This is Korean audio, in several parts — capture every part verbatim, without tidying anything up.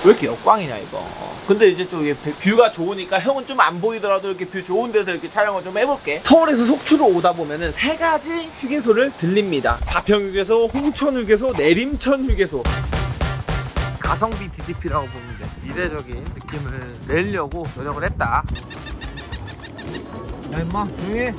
왜 이렇게 역광이냐 이거. 근데 이제 또 이게 뷰가 좋으니까 형은 좀 안 보이더라도 이렇게 뷰 좋은 데서 이렇게 촬영을 좀 해볼게. 서울에서 속초로 오다 보면은 세 가지 휴게소를 들립니다. 가평휴게소, 홍천휴게소, 내림천휴게소. 가성비 디디피라고 보면 돼. 이례적인 느낌을 내려고 노력을 했다. 야 임마 조용히 해.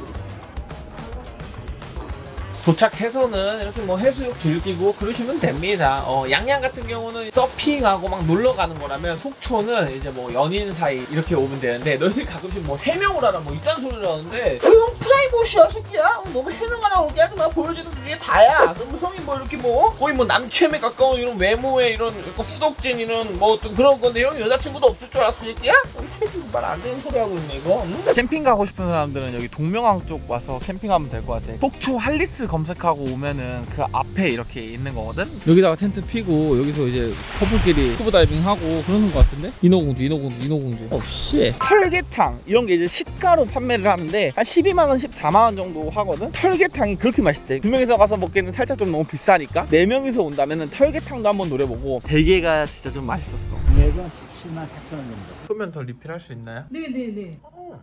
도착해서는 이렇게 뭐 해수욕 즐기고 그러시면 됩니다. 어, 양양 같은 경우는 서핑하고 막 놀러 가는 거라면 속초는 이제 뭐 연인 사이 이렇게 오면 되는데, 너희들 가끔씩 뭐 해명을 하라 뭐 이딴 소리를 하는데 그 형 프라이버시야 새끼야. 너무 해명하라 그러게 하지 마. 보여줘도 그게 다야. 그럼 형이 뭐 이렇게 뭐 거의 뭐 남캠에 가까운 이런 외모에 이런 후덕진 이런 뭐 또 그런 건데 형이 여자친구도 없을 줄 알았어 새끼야? 말 안 되는 소리 하고 있네 이거. 응? 캠핑 가고 싶은 사람들은 여기 동명항 쪽 와서 캠핑하면 될 것 같아. 속초 할리스 검색하고 오면은 그 앞에 이렇게 있는 거거든? 여기다가 텐트 피고 여기서 이제 커플끼리 스쿠버 다이빙 하고 그러는 것 같은데? 인어공주 인어공주 인어공주 어 씨. 털개탕 이런 게 이제 시가로 판매를 하는데 한 십이만 원 십사만 원 정도 하거든? 털개탕이 그렇게 맛있대. 두 명이서 가서 먹기에는 살짝 좀 너무 비싸니까 네 명이서 온다면은 털개탕도 한번 노려보고. 대게가 진짜 좀 맛있었어. 내가 십칠만 사천 원 정도. 소면 더 리필할 수 있나요? 네네네. 어,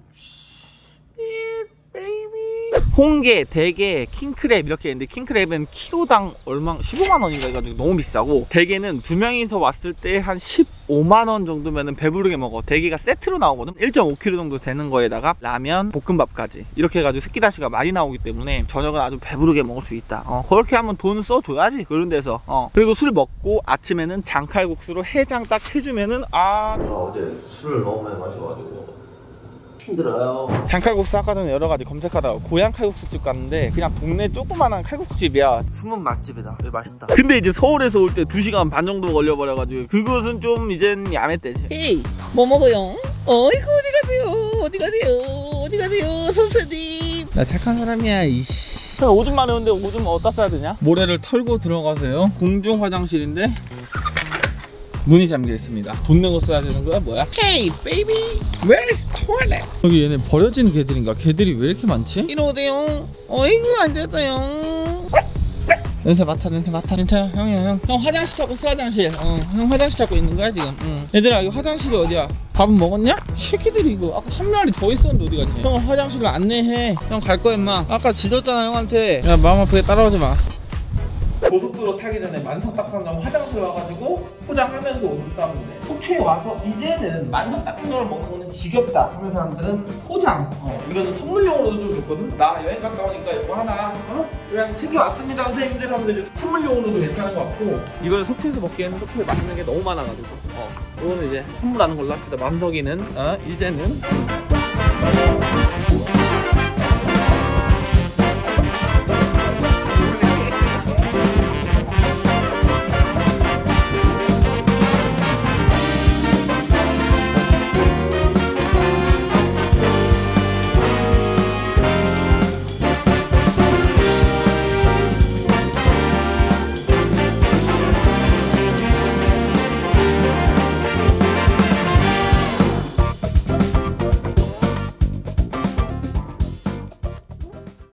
베이비. 홍게, 대게, 킹크랩 이렇게 있는데 킹크랩은 키로당 얼마 십오만 원인가 해가지고 너무 비싸고, 대게는 두 명이서 왔을 때 한 십오만 원 정도면은 배부르게 먹어. 대게가 세트로 나오거든. 일 점 오 킬로그램 정도 되는 거에다가 라면, 볶음밥까지 이렇게 해가지고 스키다시가 많이 나오기 때문에 저녁은 아주 배부르게 먹을 수 있다. 어, 그렇게 하면 돈 써줘야지 그런 데서. 어. 그리고 술 먹고 아침에는 장칼국수로 해장 딱 해주면은 아. 제가 어제 술을 너무 많이 마셔가지고 힘들어요. 장칼국수 아까 전에 여러가지 검색하다가 고향 칼국수집 갔는데 그냥 동네 조그만한 칼국수집이야. 숨은 맛집이다. 여기 맛있다. 근데 이제 서울에서 올 때 두 시간 반 정도 걸려버려가지고 그것은 좀 이젠 야매떼지. 헤이 뭐 먹어요? 어이구 어디 가세요? 어디 가세요? 어디 가세요? 선생님. 나 착한 사람이야 이씨. 오줌 마려운데 오줌 어디다 싸야 되냐? 모래를 털고 들어가세요. 공중 화장실인데 문이 잠겨 있습니다. 돈 내고 써야 되는 거야 뭐야? Hey baby, where is toilet? 여기 얘네 버려진 개들인가? 개들이 왜 이렇게 많지? 이러세요. 어이구 안 됐어요. 냄새 맡아 냄새 맡아. 괜찮아 형이야 형. 형 화장실 찾고 있어. 화장실. 어, 형 화장실 찾고 있는 거야 지금. 응. 얘들아 이거 화장실이 어디야? 밥은 먹었냐? 새끼들이 이거 아까 한 마리 더 있었는데 어디 갔지? 형 화장실을 안내해. 형 갈 거야 임마. 아까 짖었잖아 형한테. 야 마음 아프게 따라오지 마. 고속도로 타기 전에 만성닭강정 화장실 와가지고 포장하면서 오줌 싸면 돼. 속초에 와서 이제는 만성닭강정을 먹는 거는 지겹다 하는 사람들은 포장. 어, 이거는 선물용으로도 좀 좋거든. 나 여행 갔다 오니까 이거 하나 어? 그냥 챙겨왔습니다 선생님들 하면 이제 선물용으로도 괜찮은 것 같고, 이거는 속초에서 먹기에는 속초에 맛있는 게 너무 많아가지고 어, 이거는 이제 선물하는 걸로 합시다. 만석이는 어, 이제는